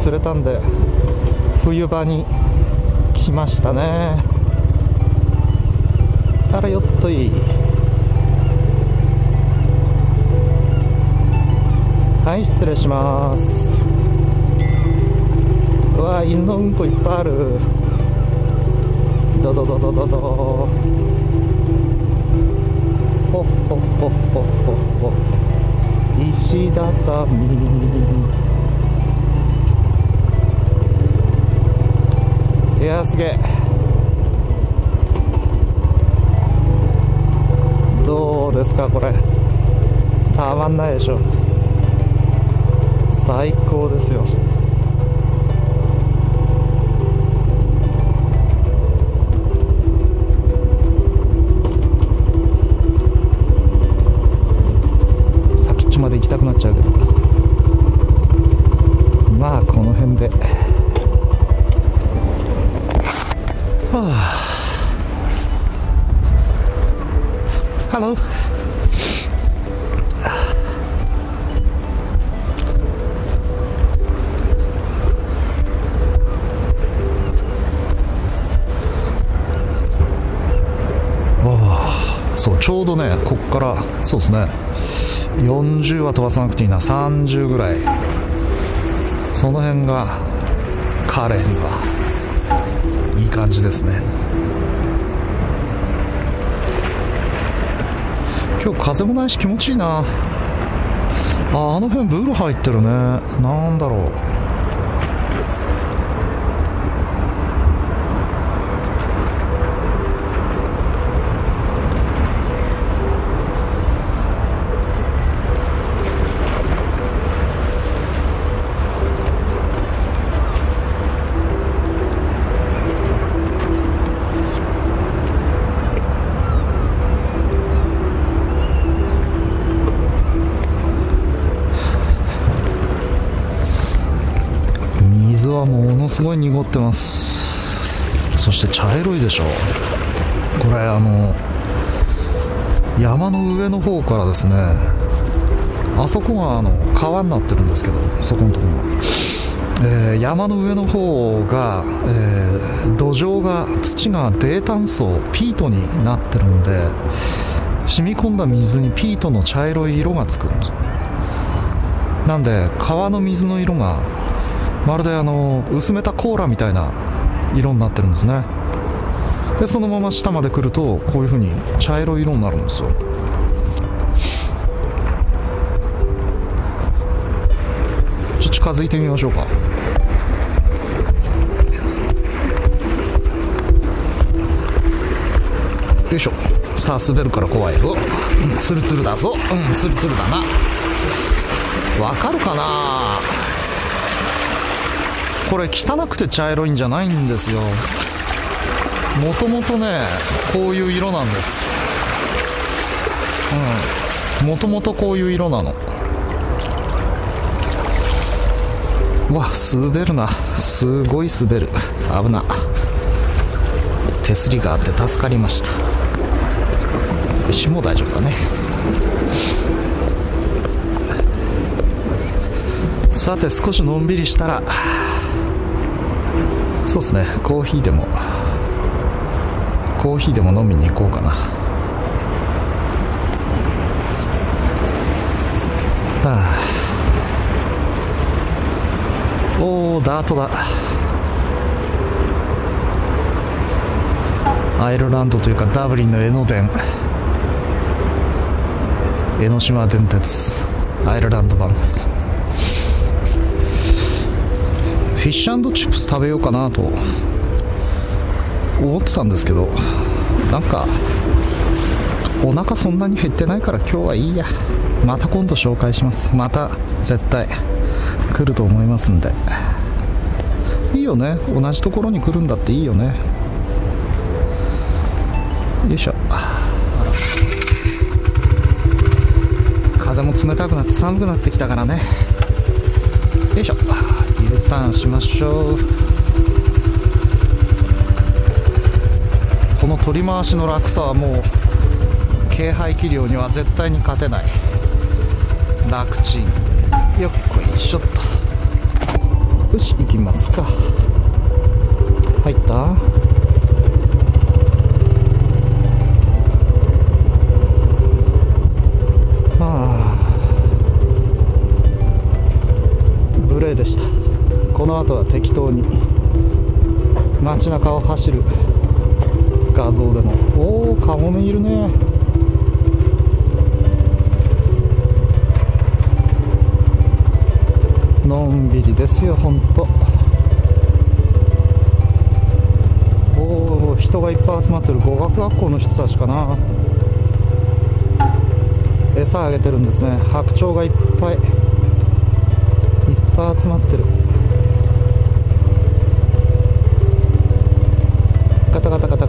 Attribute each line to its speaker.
Speaker 1: 釣れたんで冬場に来ましたね。あらよっといい。はい、失礼します。うわ、犬のうんこいっぱいある。ドドドドドド。ほっほっほっほっほっほ。石畳。いや、すげえ。どうですかこれ、たまんないでしょ。最高ですよ。先っちょまで行きたくなっちゃうけど、まあこの辺で。はあ、ハロー。そう、ちょうどね、こっからそうですね、40は飛ばさなくていいな、30ぐらい、その辺が彼にはいい感じですね。今日風もないし気持ちいいな。あの辺ブル入ってるね。なんだろう。水はものすごい濁ってます。そして茶色いでしょ。これ山の上の方からですね、あそこが川になってるんですけど、そこのところ、山の上の方が、土壌が、土が泥炭層ピートになってるんで、染み込んだ水にピートの茶色い色がつくんです。なんで川の水の色がまるで薄めたコーラみたいな色になってるんですね。でそのまま下まで来るとこういう風に茶色い色になるんですよ。ちょっと近づいてみましょうか。よいしょ。さあ滑るから怖いぞ。ツルツルだぞ。ツルツルだな。わかるかな。これ汚くて茶色いんじゃないんですよ。もともとねこういう色なんです。もともとこういう色なの。うわ、滑るな。すごい滑る。危な。手すりがあって助かりました。よし、もう大丈夫だね。さて少しのんびりしたら、そうですね、コーヒーでも飲みに行こうかな。おー、ダートだ。アイルランドというかダブリンの江ノ電、江ノ島電鉄アイルランド版。フィッシュ&チップス食べようかなと思ってたんですけど、なんかお腹そんなに減ってないから今日はいいや。また今度紹介します。また絶対来ると思いますんで。いいよね、同じところに来るんだっていいよね。よいしょ。風も冷たくなって寒くなってきたからね。よいしょ。U ターンしましょう。この取り回しの楽さはもう軽排気量には絶対に勝てない。楽ちん。よっこいしょっと。 よし、行きますか。入った。無礼でした。この後は適当に街中を走る画像でも。おお、カモメいるね。のんびりですよ、ほんと。おお、人がいっぱい集まってる。語学学校の人たちかな。餌あげてるんですね。白鳥がいっぱい集まってる。ガタガタガタ